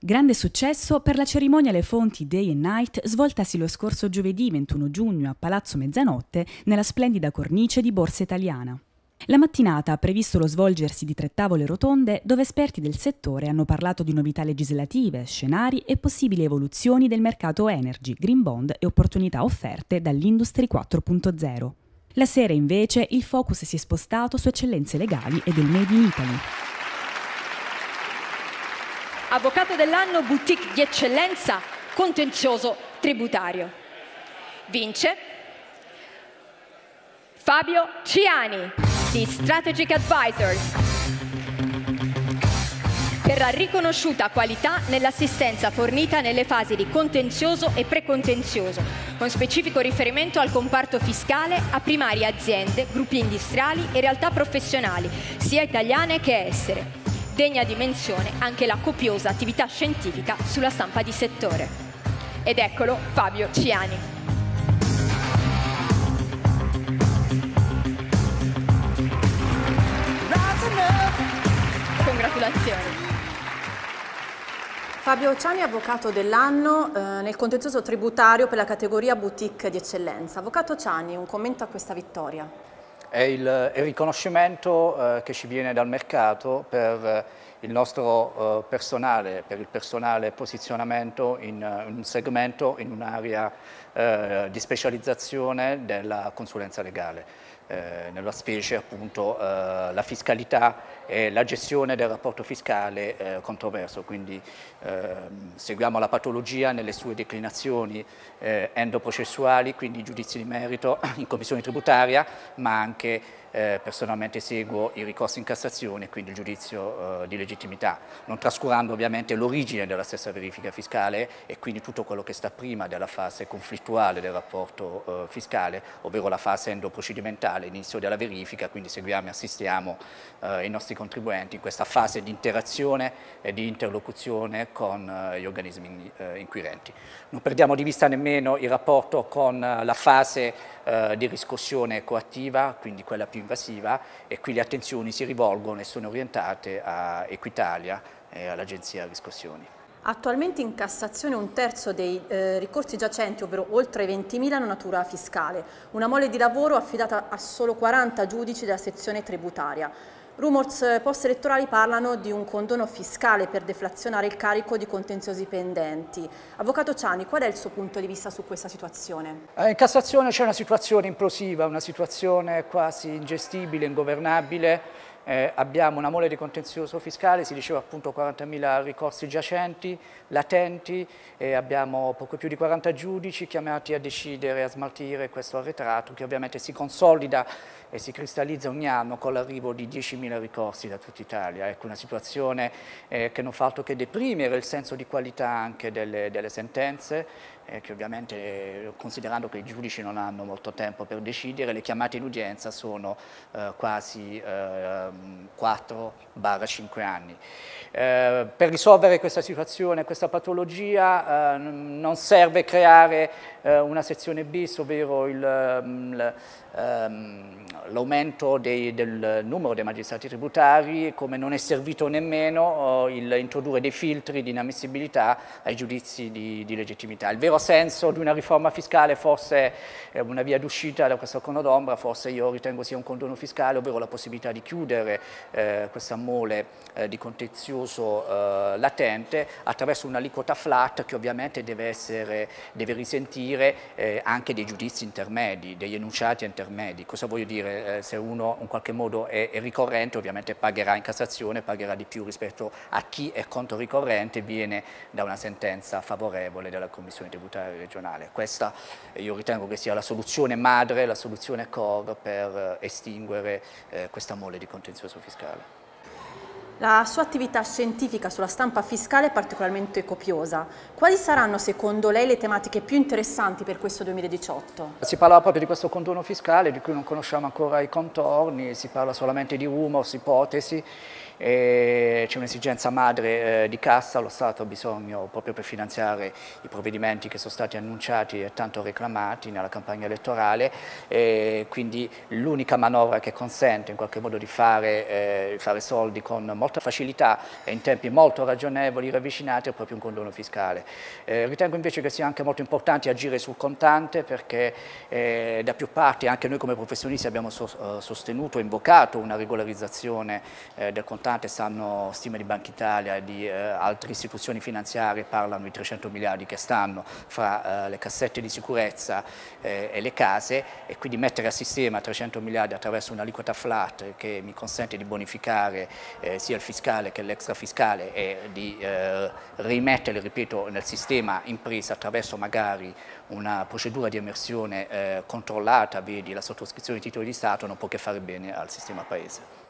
Grande successo per la cerimonia alle fonti Day and Night svoltasi lo scorso giovedì 21 giugno a Palazzo Mezzanotte nella splendida cornice di Borsa Italiana. La mattinata ha previsto lo svolgersi di 3 tavole rotonde dove esperti del settore hanno parlato di novità legislative, scenari e possibili evoluzioni del mercato energy, green bond e opportunità offerte dall'Industry 4.0. La sera invece il focus si è spostato su eccellenze legali e del Made in Italy. Avvocato dell'anno boutique di eccellenza, contenzioso tributario. Vince Fabio Ciani di Strategic Advisors per la riconosciuta qualità nell'assistenza fornita nelle fasi di contenzioso e precontenzioso, con specifico riferimento al comparto fiscale a primarie aziende, gruppi industriali e realtà professionali, sia italiane che estere. Degna di menzione anche la copiosa attività scientifica sulla stampa di settore. Ed eccolo Fabio Ciani. Congratulazioni. Fabio Ciani, avvocato dell'anno nel contenzioso tributario per la categoria boutique di eccellenza. Avvocato Ciani, un commento a questa vittoria? È il riconoscimento che ci viene dal mercato per il nostro personale, per il personale posizionamento in un segmento, in un'area di specializzazione della consulenza legale. Nella specie appunto la fiscalità e la gestione del rapporto fiscale controverso, quindi seguiamo la patologia nelle sue declinazioni endoprocessuali, quindi giudizi di merito in commissione tributaria, ma anche personalmente seguo i ricorsi in Cassazione, quindi il giudizio di legittimità, non trascurando ovviamente l'origine della stessa verifica fiscale e quindi tutto quello che sta prima della fase conflittuale del rapporto fiscale, ovvero la fase endoprocedimentale, inizio della verifica, quindi seguiamo e assistiamo i nostri contribuenti in questa fase di interazione e di interlocuzione con gli organismi inquirenti. Non perdiamo di vista nemmeno il rapporto con la fase di riscossione coattiva, quindi quella più invasiva, e qui le attenzioni si rivolgono e sono orientate a Equitalia e all'Agenzia Riscossioni. Attualmente in Cassazione un terzo dei ricorsi giacenti, ovvero oltre 20.000, hanno natura fiscale, una mole di lavoro affidata a solo 40 giudici della sezione tributaria. Rumors post-elettorali parlano di un condono fiscale per deflazionare il carico di contenziosi pendenti. Avvocato Ciani, qual è il suo punto di vista su questa situazione? In Cassazione c'è una situazione implosiva, una situazione quasi ingestibile, ingovernabile. Abbiamo una mole di contenzioso fiscale, si diceva appunto 40.000 ricorsi giacenti, latenti, e abbiamo poco più di 40 giudici chiamati a decidere, a smaltire questo arretrato che ovviamente si consolida e si cristallizza ogni anno con l'arrivo di 10.000 ricorsi da tutta Italia. Ecco, una situazione che non fa altro che deprimere il senso di qualità anche delle sentenze, che ovviamente, considerando che i giudici non hanno molto tempo per decidere, le chiamate in udienza sono quasi 4-5 anni. Per risolvere questa situazione, questa patologia, non serve creare una sezione bis, ovvero l'aumento del numero dei magistrati tributari, come non è servito nemmeno introdurre dei filtri di inammissibilità ai giudizi di legittimità. Il vero senso di una riforma fiscale, forse una via d'uscita da questo cono d'ombra, forse io ritengo sia un condono fiscale, ovvero la possibilità di chiudere questa mole di contenzioso latente attraverso un'aliquota flat che ovviamente deve risentire anche dei giudizi intermedi, degli enunciati intermedi. Cosa voglio dire? Se uno in qualche modo è ricorrente, ovviamente pagherà in Cassazione, pagherà di più rispetto a chi è controricorrente e viene da una sentenza favorevole della Commissione tributaria regionale. Questa io ritengo che sia la soluzione madre, la soluzione core per estinguere questa mole di contenzioso fiscale. La sua attività scientifica sulla stampa fiscale è particolarmente copiosa. Quali saranno secondo lei le tematiche più interessanti per questo 2018? Si parla proprio di questo condono fiscale di cui non conosciamo ancora i contorni, si parla solamente di rumors, ipotesi. C'è un'esigenza madre di cassa, lo Stato ha bisogno proprio per finanziare i provvedimenti che sono stati annunciati e tanto reclamati nella campagna elettorale, quindi l'unica manovra che consente in qualche modo di fare soldi con molta facilità e in tempi molto ragionevoli ravvicinati al proprio un condono fiscale. Ritengo invece che sia anche molto importante agire sul contante, perché da più parti anche noi come professionisti abbiamo sostenuto e invocato una regolarizzazione del contante. Stanno stime di Banca Italia e di altre istituzioni finanziarie, parlano di 300 miliardi che stanno fra le cassette di sicurezza e le case, e quindi mettere a sistema 300 miliardi attraverso un'aliquota flat che mi consente di bonificare sia il fiscale che l'extrafiscale e di rimettere, ripeto, nel sistema impresa attraverso magari una procedura di emersione controllata, vedi la sottoscrizione di titoli di Stato, non può che fare bene al sistema Paese.